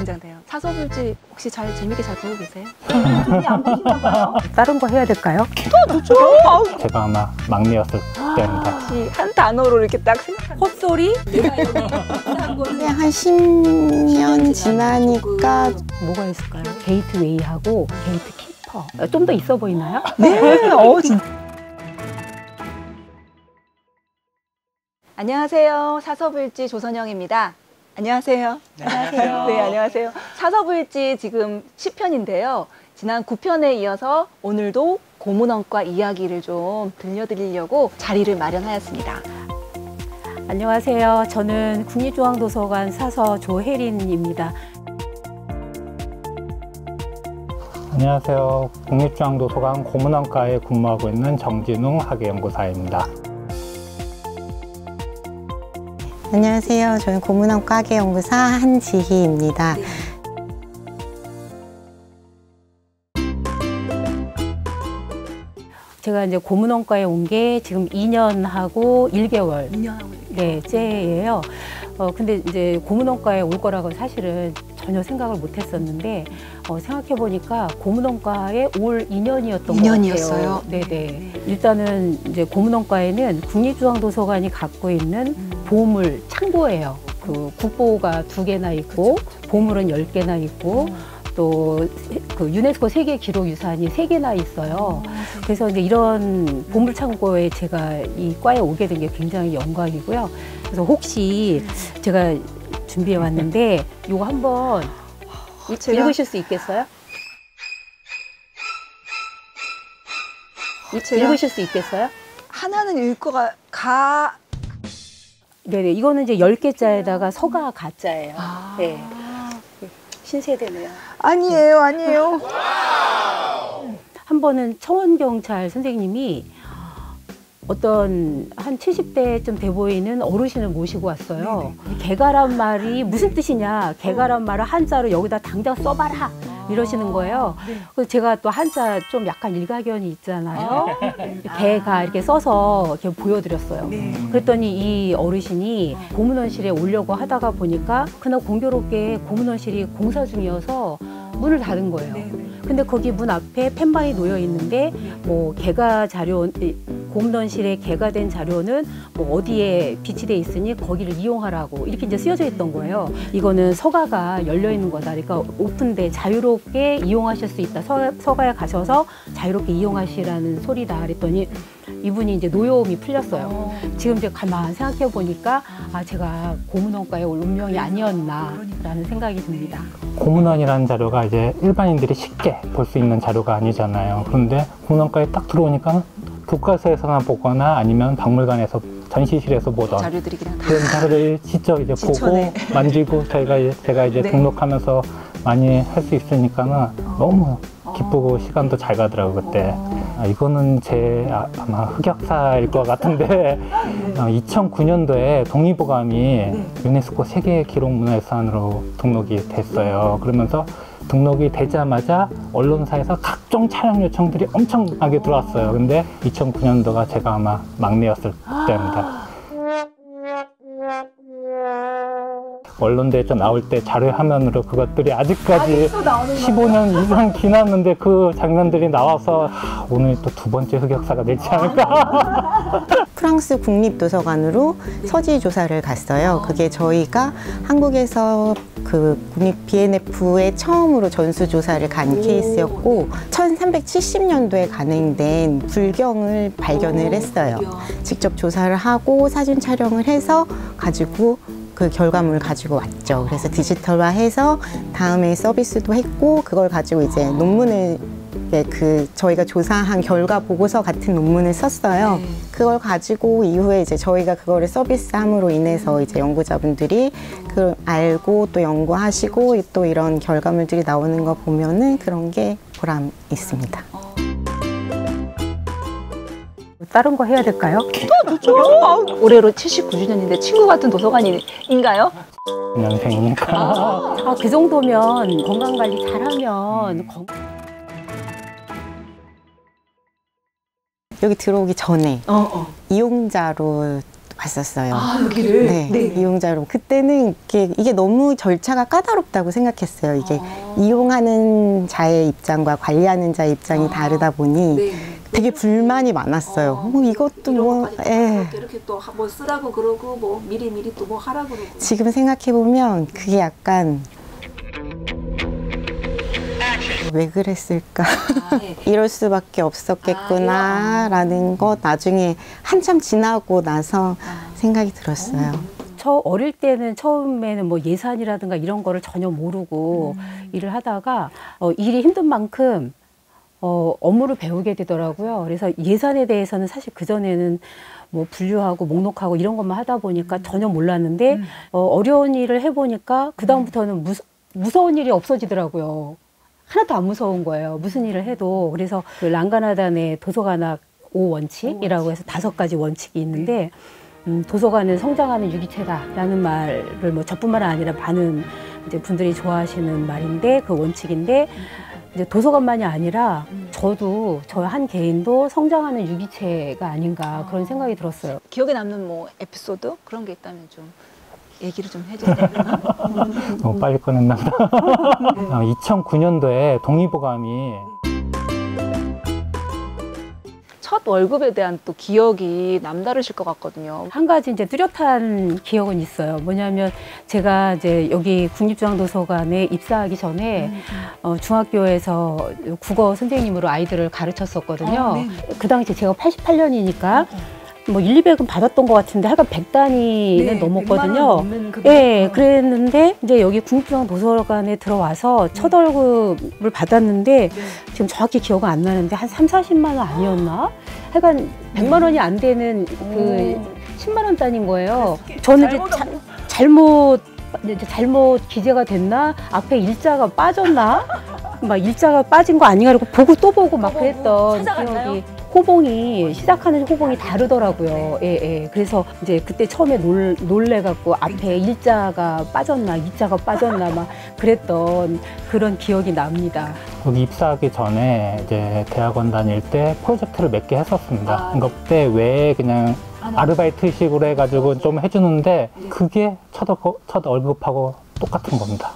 긴장돼요. 사서불지 혹시 재밌게 잘 보고 계세요? 다른 거 해야 될까요? 그렇죠. 제가 아마 막내였을 때입니다. 혹시 한 단어로 이렇게 딱 생각하는 헛소리? 그냥 한 10년 지나니까 뭐가 있을까요? 게이트웨이하고 게이트키퍼. 좀 더 있어 보이나요? 네, 진짜. 안녕하세요. 사서불지 조선영입니다. 안녕하세요. 안녕하세요. 네, 안녕하세요. 사서불지 지금 10편인데요. 지난 9편에 이어서 오늘도 고문원과 이야기를 좀 들려드리려고 자리를 마련하였습니다. 안녕하세요. 저는 국립중앙도서관 사서 조혜린입니다. 안녕하세요. 국립중앙도서관 고문원과에 근무하고 있는 정진웅 학예연구사입니다. 안녕하세요. 저는 고문원과 학예연구사 한지희입니다. 제가 이제 고문원과에 온 게 지금 2년하고 1개월. 2년하고 네, 째예요. 근데 이제 고문원과에 올 거라고 사실은 전혀 생각을 못 했었는데, 생각해보니까 고문원과에 올 2년이었던 것 같아요. 2년이었어요? 네네. 일단은 이제 고문원과에는 국립중앙도서관이 갖고 있는 보물 창고예요. 그 국보가 2개나 있고, 보물은 10개나 있고, 또 그 유네스코 세계 기록 유산이 3개나 있어요. 그래서 이제 이런 보물 창고에 제가 이 과에 오게 된 게 굉장히 영광이고요. 그래서 혹시 제가 준비해 왔는데 이거 한번 읽으실 수 있겠어요? 읽으실 수 있겠어요? 하나는 읽고가 네네. 이거는 이제 10개자에다가 서가 가자예요. 네. 신세대네요. 아니에요. 한 번은 청원경찰 선생님이 어떤 한 70대쯤 돼 보이는 어르신을 모시고 왔어요. 개가란 말이 무슨 뜻이냐. 개가란 말을 한자로 여기다 당장 써봐라. 이러시는 거예요. 그래서 제가 또 한자 좀 약간 일가견이 있잖아요. 개가 이렇게 써서 이렇게 보여드렸어요. 그랬더니 이 어르신이 고문원실에 오려고 하다가 보니까 그날 공교롭게 고문원실이 공사 중이어서 문을 닫은 거예요. 근데 거기 문 앞에 펜방이 놓여 있는데 뭐 개가 자료, 고문원실에 개가된 자료는 뭐 어디에 비치돼 있으니 거기를 이용하라고 이렇게 이제 쓰여져 있던 거예요. 이거는 서가가 열려 있는 거다. 그러니까 오픈돼 자유롭게 이용하실 수 있다. 서가에 가셔서 자유롭게 이용하시라는 소리다. 그랬더니 이분이 이제 노여움이 풀렸어요. 지금 이제 가만 생각해 보니까 제가 고문원과에 올 운명이 아니었나라는 생각이 듭니다. 고문원이라는 자료가 이제 일반인들이 쉽게 볼 수 있는 자료가 아니잖아요. 그런데 고문원과에 딱 들어오니까 교과서에서나 보거나 아니면 박물관에서 전시실에서 보던 자료들이 그냥 다 그런 자료를 직접 이제 보고 만지고 제가 이제 등록하면서 많이 할 수 있으니까는 너무 기쁘고 시간도 잘 가더라고요, 그때. 이거는 제 아마 흑역사일 것 같은데 2009년도에 독립호감이 유네스코 세계 기록문화유산으로 등록이 됐어요. 그러면서 등록이 되자마자 언론사에서 각종 촬영 요청들이 엄청나게 들어왔어요. 근데 2009년도가 제가 아마 막내였을 때입니다. 언론대에서 나올 때 자료 화면으로 그것들이 아직까지 15년 이상 지났는데 그 장면들이 나와서 오늘 또 2번째 흑역사가 되지 않을까. 프랑스 국립도서관으로 서지 조사를 갔어요. 그게 저희가 한국에서 그 국립 BNF에 처음으로 전수조사를 간 케이스였고 1370년도에 간행된 불경을 발견을 했어요. 직접 조사를 하고 사진 촬영을 해서 가지고 그 결과물을 가지고 왔죠. 그래서 디지털화해서 다음에 서비스도 했고 그걸 가지고 이제 논문을 저희가 조사한 결과 보고서 같은 논문을 썼어요. 그걸 가지고 이후에 이제 저희가 그거를 서비스함으로 인해서 이제 연구자분들이 그걸 알고 또 연구하시고 또 이런 결과물들이 나오는 거 보면은 그런 게 보람 있습니다. 다른 거 해야 될까요? 좋죠. 올해로 79주년인데 친구 같은 도서관인가요? 년생이니까. 그 정도면 건강관리 잘하면 여기 들어오기 전에 이용자로 갔었어요. 여기를? 네, 이용자로. 그때는 이게 너무 절차가 까다롭다고 생각했어요. 이게 이용하는 자의 입장과 관리하는 자의 입장이 다르다 보니 되게 불만이 많았어요. 이것도 뭐, 이렇게 또 뭐 쓰라고 그러고 뭐 미리 또 뭐 하라고 그러고. 지금 생각해보면 그게 약간 왜 그랬을까? 이럴 수밖에 없었겠구나라는 것 나중에 한참 지나고 나서 생각이 들었어요. 저 어릴 때는 처음에는 뭐 예산이라든가 이런 거를 전혀 모르고 일을 하다가 일이 힘든 만큼 업무를 배우게 되더라고요. 그래서 예산에 대해서는 사실 그전에는 뭐 분류하고 목록하고 이런 것만 하다 보니까 전혀 몰랐는데 어려운 일을 해보니까 그다음부터는 무서운 일이 없어지더라고요. 하나도 안 무서운 거예요. 무슨 일을 해도. 그래서 그 랑가나단의 도서관학 5원칙이라고 해서 5가지 원칙이 있는데 도서관은 성장하는 유기체다라는 말을 뭐 저뿐만 아니라 많은 이제 분들이 좋아하시는 말인데 그 원칙인데 이제 도서관만이 아니라 저도 저 한 개인도 성장하는 유기체가 아닌가 그런 생각이 들었어요. 기억에 남는 뭐 에피소드 그런 게 있다면 좀 얘기를 좀 해주세요. 너무 빨리 꺼냈나 보다. 2009년도에 동의보감이 첫 월급에 대한 또 기억이 남다르실 것 같거든요. 한 가지 이제 뚜렷한 기억은 있어요. 뭐냐면 제가 이제 여기 국립중앙도서관에 입사하기 전에 중학교에서 국어 선생님으로 아이들을 가르쳤었거든요. 그 당시 제가 88년이니까 뭐 1, 200은 받았던 것 같은데 하여간 100단위는 넘었거든요. 예, 그랬는데 이제 여기 국립중앙도서관에 들어와서 첫 월급을 받았는데 지금 정확히 기억은 안 나는데 한 3, 40만 원 아니었나? 하여간 100만 원이 안 되는 그 10만 원 단위인 거예요. 저는 이제 잘못 기재가 됐나? 앞에 일자가 빠졌나? 막 일자가 빠진 거 아닌가? 그러고 보고 또 보고 막 그랬던 기억이. 호봉이 시작하는 호봉이 다르더라고요. 예. 그래서 이제 그때 처음에 놀래갖고 앞에 일자가 빠졌나 이자가 빠졌나 막 그랬던 그런 기억이 납니다. 여기 입사하기 전에 이제 대학원 다닐 때 프로젝트를 몇 개 했었습니다. 그러니까 그때 외에 그냥 아르바이트식으로 해가지고 좀 해주는데 그게 첫 월급하고 똑같은 겁니다.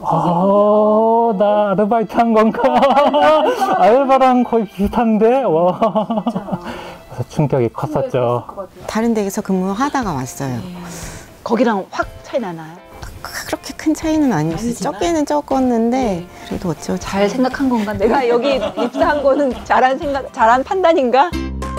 나 아르바이트 한 건가? 알바랑 거의 비슷한데? 와. 그래서 충격이 컸었죠. 다른 데에서 근무하다가 왔어요. 거기랑 확 차이 나나요? 그렇게 큰 차이는 아니었어요. 적게는 적었는데 그래도 어쩌죠. 잘 생각한 건가? 내가 여기 입사한 거는 잘한 판단인가?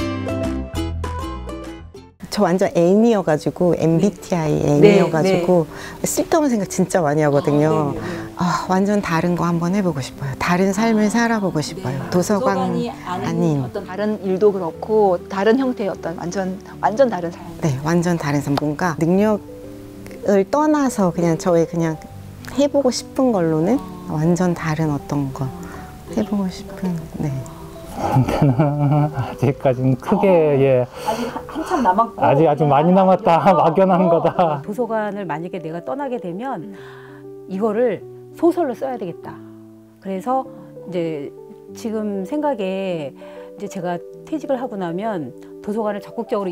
저 완전 N이어가지고 MBTI N이어가지고 쓸데없는 생각 진짜 많이 하거든요. 완전 다른 거 한번 해보고 싶어요. 다른 삶을 살아보고 싶어요. 도서관이 아닌 어떤 다른 일도 그렇고 다른 형태의 어떤 완전 다른 삶. 네, 완전 다른 삶. 뭔가 능력을 떠나서 그냥 저의 그냥 해보고 싶은 걸로는 완전 다른 어떤 거 해보고 싶은. 네. 저한테는 아직까지는 크게 아직 한참 남았고 아직 많이 남았다. 막연한 거다. 도서관을 만약에 내가 떠나게 되면 이거를 소설로 써야 되겠다. 그래서 이제 지금 생각에 이제 제가 퇴직을 하고 나면 도서관을 적극적으로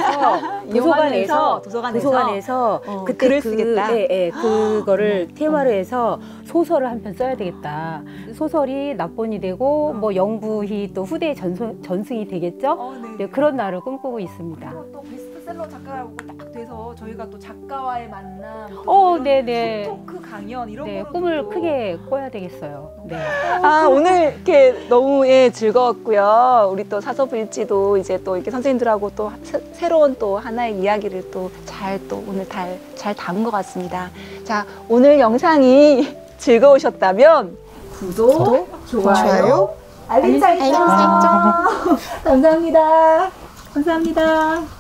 이용하면서 도서관에서 그때 글을 쓰겠다. 그거를 테마로 해서 소설을 한 편 써야 되겠다. 소설이 납본이 되고 뭐 영부히 또 후대에 전승이 되겠죠. 네, 그런 날을 꿈꾸고 있습니다. 또 베스트셀러 작가라고 딱 돼서 저희가 또 작가와의 만남, 네네. 토크 강연 이런 거로 꿈을 크게 꿔야 되겠어요. 네. 오늘 이렇게 너무 즐거웠고요. 우리 또 사서부일지도 이제 또 이렇게 선생님들하고 또 새로운 또 하나의 이야기를 또 오늘 잘 담은 것 같습니다. 자, 오늘 영상이 즐거우셨다면 구독, 좋아요, 알림 설정. 감사합니다. 감사합니다.